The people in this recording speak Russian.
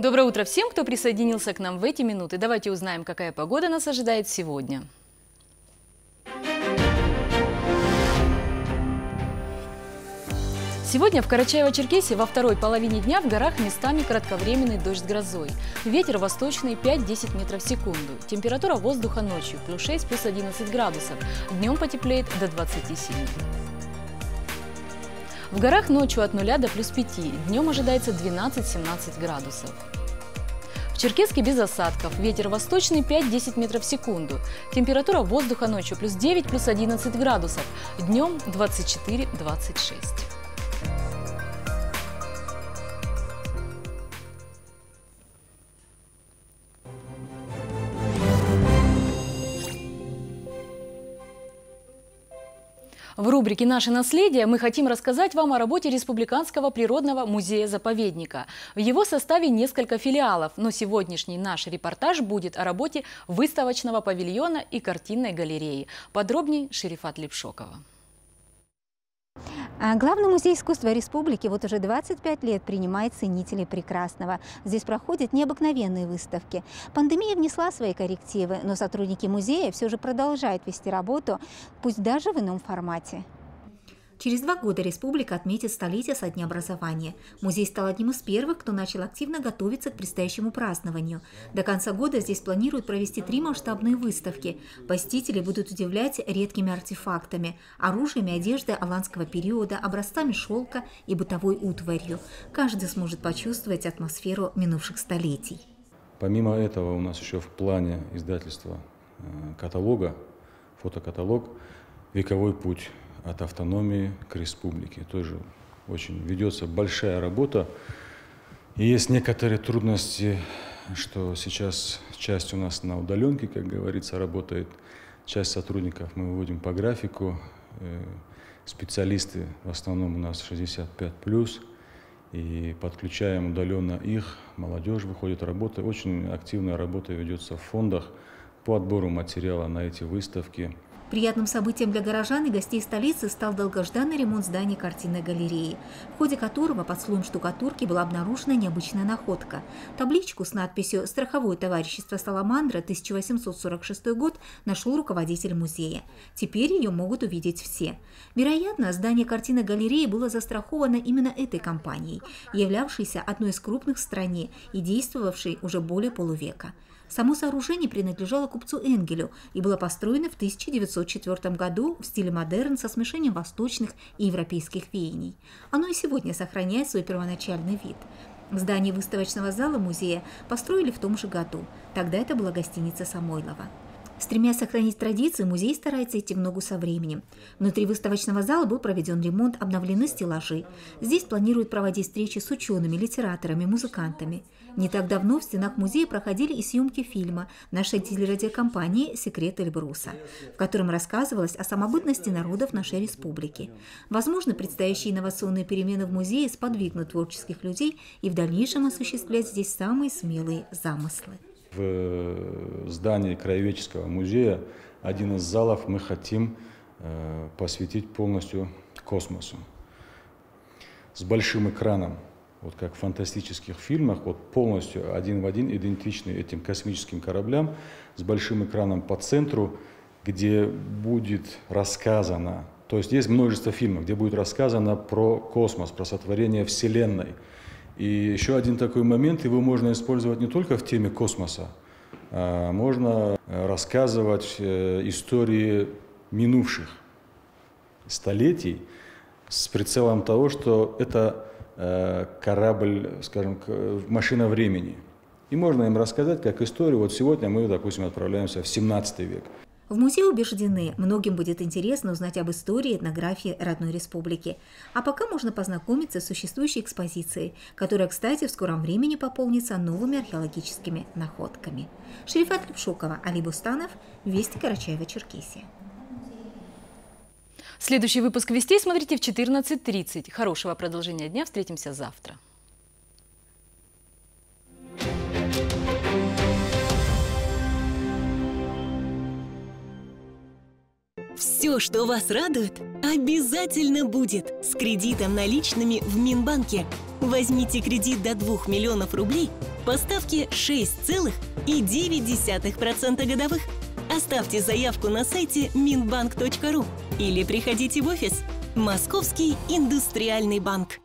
Доброе утро всем, кто присоединился к нам в эти минуты. Давайте узнаем, какая погода нас ожидает сегодня. Сегодня в Карачаево-Черкесии во второй половине дня в горах местами кратковременный дождь с грозой. Ветер восточный 5-10 метров в секунду. Температура воздуха ночью плюс 6, плюс 11 градусов. Днем потеплеет до 27. В горах ночью от 0 до плюс 5. Днем ожидается 12-17 градусов. В Черкесске без осадков. Ветер восточный 5-10 метров в секунду. Температура воздуха ночью плюс 9, плюс 11 градусов. Днем 24-26. В рубрике «Наше наследие» мы хотим рассказать вам о работе Республиканского природного музея-заповедника. В его составе несколько филиалов, но сегодняшний наш репортаж будет о работе выставочного павильона и картинной галереи. Подробнее Шерифат Липшокова. Главный музей искусства республики вот уже 25 лет принимает ценителей прекрасного. Здесь проходят необыкновенные выставки. Пандемия внесла свои коррективы, но сотрудники музея все же продолжают вести работу, пусть даже в ином формате. Через 2 года республика отметит столетие со дня образования. Музей стал одним из первых, кто начал активно готовиться к предстоящему празднованию. До конца года здесь планируют провести 3 масштабные выставки. Посетители будут удивлять редкими артефактами, оружием и одеждой аланского периода, образцами шелка и бытовой утварью. Каждый сможет почувствовать атмосферу минувших столетий. Помимо этого у нас еще в плане издательства каталога, фотокаталог «Вековой путь». От автономии к республике. Тоже очень ведется большая работа. И есть некоторые трудности, что сейчас часть у нас на удаленке, как говорится, работает. Часть сотрудников мы выводим по графику. Специалисты в основном у нас 65+. И подключаем удаленно их. Молодежь выходит работа. Очень активная работа ведется в фондах по отбору материала на эти выставки. Приятным событием для горожан и гостей столицы стал долгожданный ремонт здания картинной галереи, в ходе которого под слоем штукатурки была обнаружена необычная находка. Табличку с надписью «Страховое товарищество Саламандра, 1846 год» нашел руководитель музея. Теперь ее могут увидеть все. Вероятно, здание картинной галереи было застраховано именно этой компанией, являвшейся одной из крупных в стране и действовавшей уже более полувека. Само сооружение принадлежало купцу Энгелю и было построено в 1904 году в стиле модерн со смешением восточных и европейских веяний. Оно и сегодня сохраняет свой первоначальный вид. Здание выставочного зала музея построили в том же году. Тогда это была гостиница Самойлова. Стремясь сохранить традиции, музей старается идти в ногу со временем. Внутри выставочного зала был проведен ремонт, обновлены стеллажи. Здесь планируют проводить встречи с учеными, литераторами, музыкантами. Не так давно в стенах музея проходили и съемки фильма нашей телерадиокомпании «Секрет Эльбруса», в котором рассказывалось о самобытности народов нашей республики. Возможно, предстоящие инновационные перемены в музее сподвигнут творческих людей и в дальнейшем осуществлять здесь самые смелые замыслы. В здании Краеведческого музея один из залов мы хотим посвятить полностью космосу. С большим экраном, вот как в фантастических фильмах, вот полностью один в один идентичный этим космическим кораблям, с большим экраном по центру, где будет рассказано, то есть есть множество фильмов, где будет рассказано про космос, про сотворение Вселенной. И еще один такой момент, его можно использовать не только в теме космоса, а можно рассказывать истории минувших столетий с прицелом того, что это корабль, скажем, машина времени. И можно им рассказать как историю. Вот сегодня мы, допустим, отправляемся в 17 век. В музее убеждены, многим будет интересно узнать об истории и этнографии родной республики. А пока можно познакомиться с существующей экспозицией, которая, кстати, в скором времени пополнится новыми археологическими находками. Шерифат Липшокова, Али Бустанов, Вести, Карачаево-Черкесия. Следующий выпуск «Вестей» смотрите в 14:30. Хорошего продолжения дня. Встретимся завтра. Все, что вас радует, обязательно будет с кредитом наличными в Минбанке. Возьмите кредит до 2 миллионов рублей по ставке 6,9% годовых. Оставьте заявку на сайте minbank.ru или приходите в офис. Московский индустриальный банк.